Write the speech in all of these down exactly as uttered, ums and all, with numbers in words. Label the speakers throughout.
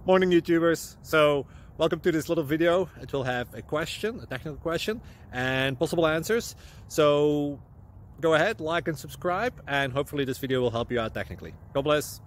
Speaker 1: Morning YouTubers. So welcome to this little video. It will have a question, a technical question, and possible answers. So go ahead, like and subscribe, and hopefully this video will help you out technically. God bless.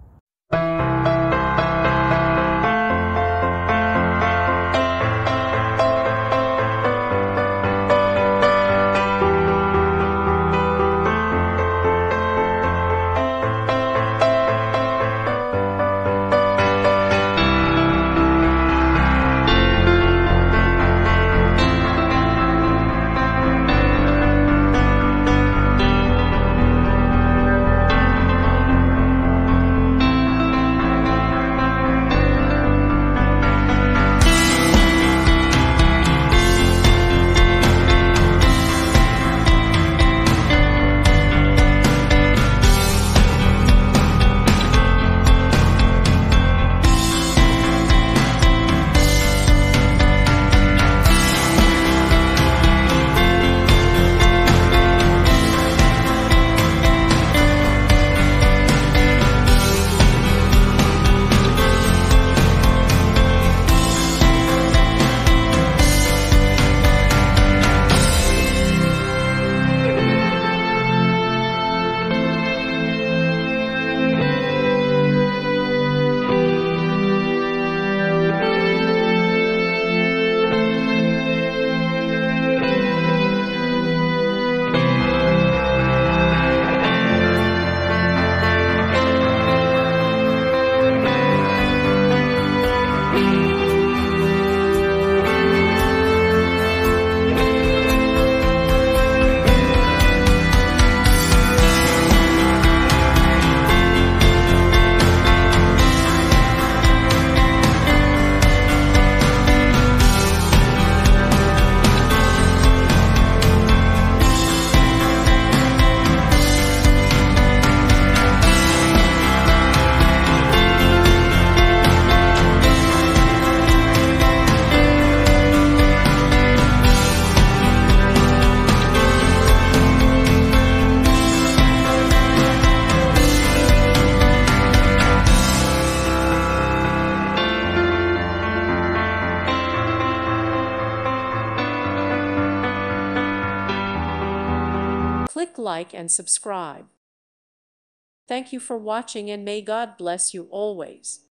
Speaker 2: Click like and subscribe. Thank you for watching, and may God bless you always.